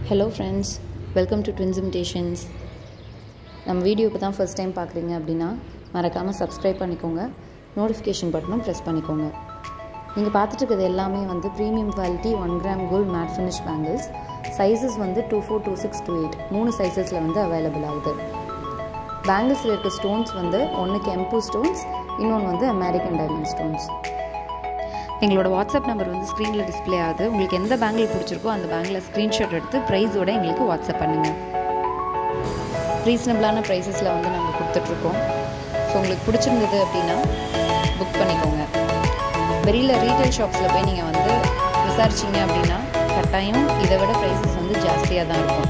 Hello friends, welcome to Twinz imitations. நம்ம video இப்போ தான் ஃபர்ஸ்ட் டைம் பார்க்குறீங்க அப்படின்னா மறக்காமல் சப்ஸ்கிரைப் பண்ணிக்கோங்க, நோட்டிஃபிகேஷன் பட்டனும் ப்ரெஸ் பண்ணிக்கோங்க. நீங்கள் பார்த்துட்டு இருக்கிறது எல்லாமே வந்து premium quality 1 gram gold matte finish bangles. Sizes வந்து 24, 26, 28 மூணு சைஸஸில் வந்து அவைலபிள் ஆகுது. பேங்கிள்ஸில் இருக்க ஸ்டோன்ஸ் வந்து ஒன்றுக்கு எம்பு ஸ்டோன்ஸ், இன்னொன்று வந்து அமெரிக்கன் டைமண்ட் ஸ்டோன்ஸ். எங்களோட வாட்ஸ்அப் நம்பர் வந்து ஸ்க்ரீனில் டிஸ்பிளே ஆகுது. உங்களுக்கு எந்த பேங்கிள் பிடிச்சிருக்கோ அந்த பேங்கில் ஸ்க்ரீன்ஷாட் எடுத்து ப்ரைஸோடு எங்களுக்கு வாட்ஸ்அப் பண்ணுங்கள். ரீசனபிளான ப்ரைஸஸில் வந்து நாங்கள் கொடுத்துட்ருக்கோம். ஸோ உங்களுக்கு பிடிச்சிருந்தது அப்படின்னா புக் பண்ணிக்கோங்க. வெளியில் ரீட்டைல் ஷாப்ஸில் போய் நீங்கள் வந்து விசாரிச்சிங்க அப்படின்னா கட்டாயம் இதை விட ப்ரைஸஸ் வந்து ஜாஸ்தியாக தான் இருக்கும்.